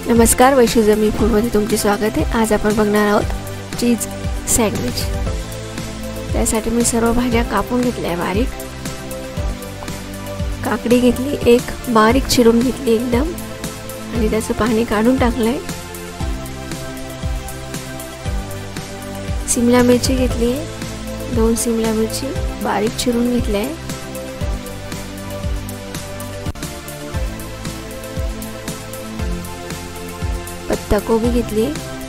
नमस्कार, वैशू मी फूडमध्ये तुमचे स्वागत आहे। आज आपण बघणार आहोत चीज सँडविच। त्यासाठी मी सर्व भाज्या कापून घेतल्या आहे बारीक। काकडी घेतली एक, बारीक चिरून घेतली एकदम आणि त्याचं पाणी काढून टाकलंय। शिमला मिरची घेतली आहे, 2 शिमला मिरची बारीक चिरून घेतल्या आहे। पत्ता कोबी घेतली,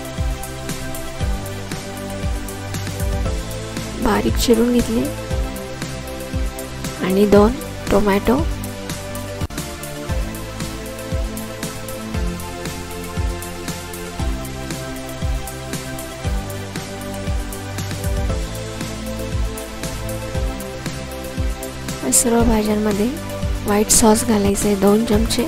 बारीक चिरून घेतली आणि 2 टोमॅटो, सर्व भाज्यांमध्ये व्हाईट सॉस घालायचं आहे 2 चमचे।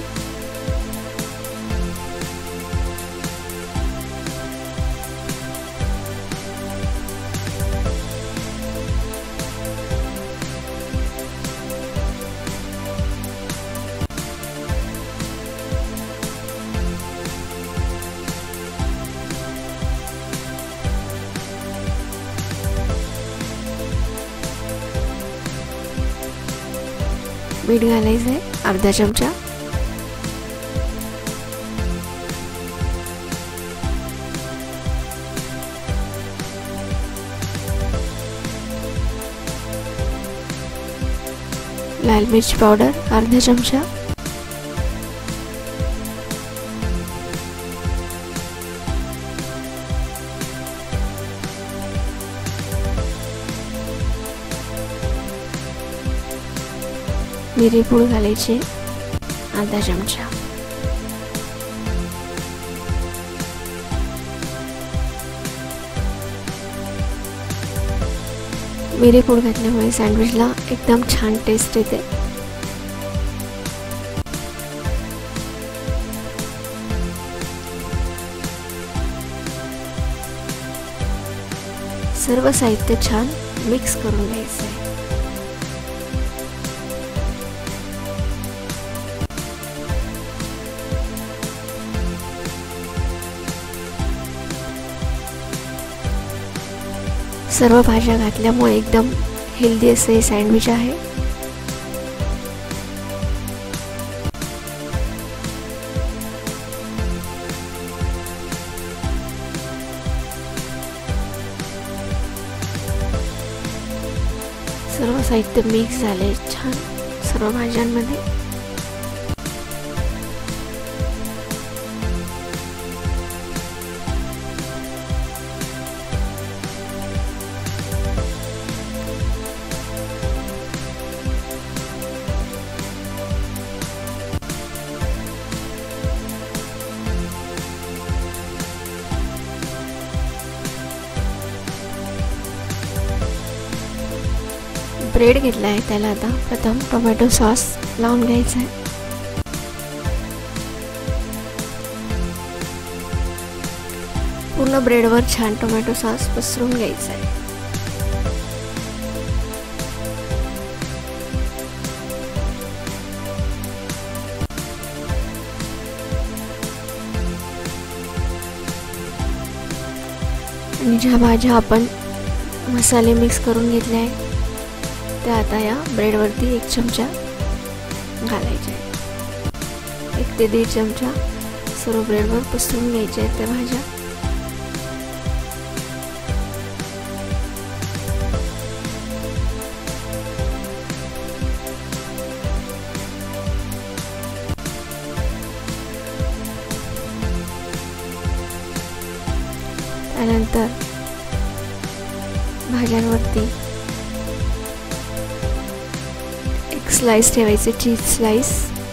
मीठ घालायचं आहे अर्धा चमचा। लाल मिर्च पावडर अर्धा चमचा। मिरी पूड घालायची अर्धा चमचा। मिरी पूड घातल्यामुळे सँडविचला एकदम छान टेस्ट येते। सर्व साहित्य छान मिक्स करून घ्यायचं आहे। सर्व भाज्या घातल्यामुळे एकदम हेल्दी असे हे सँडविच आहे। सर्व साहित्य मिक्स झाले छान सर्व भाज्यांमध्ये। ब्रेड घेतला आहे, त्याला आता प्रथम टोमॅटो सॉस लावून घ्यायचा आहे। पूर्ण ब्रेडवर छान टोमॅटो सॉस पसरून घ्यायचा आहे। आणि ज्या भाज्या आपण मसाले मिक्स करून घेतले आहे त्या आता या ब्रेडवरती 1 चमचा घालायचे आहे। 1 ते 1.5 चमचा सर्व ब्रेडवर पसरून घ्यायचे आहेत त्या भाज्या। त्यानंतर भाज्यांवरती स्लाइस ठेवायचे, चीज स्लाइस।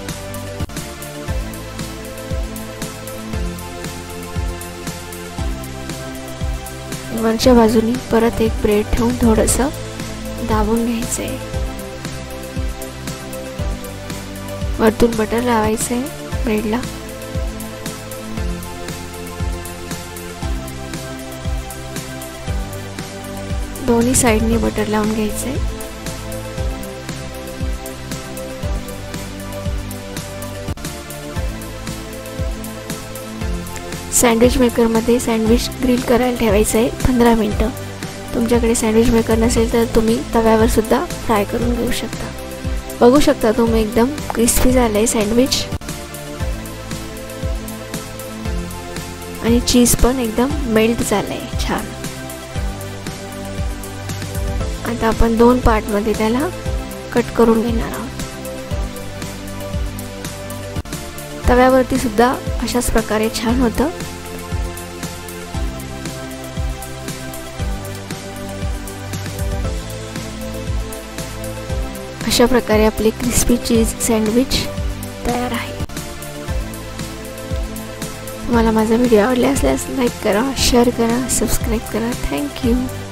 वरच्या बाजूनी परत 1 ब्रेड ठेवून थोडंसं दाबून घ्यायचं आहे। वरतून बटर लावायचं आहे ब्रेडला। दोन्ही साइडनी बटर लावून घ्यायचं आहे। सँडविच मेकरमध्ये सँडविच ग्रिल करायला ठेवायचं आहे 15 मिनटं. तुमच्याकडे सँडविच मेकर नसेल तर तुम्ही तव्यावर सुद्धा फ्राय करून घेऊ शकता. बघू शकता तुम्ही एकदम क्रिस्पी झालं आहे सँडविच आणि चीज पण एकदम मेल्ट झालं आहे छान. आता आपण 2 पार्टमध्ये त्याला कट करून घेणार आहोत. तव्यावरती सुद्धा अशाच प्रकारे छान होतं. अशा प्रकारे आपले क्रिस्पी चीज सँडविच तयार आहे. तुम्हाला माझा व्हिडिओ आवडला असल्यास लाईक करा, शेअर करा, सबस्क्राईब करा. थँक्यू.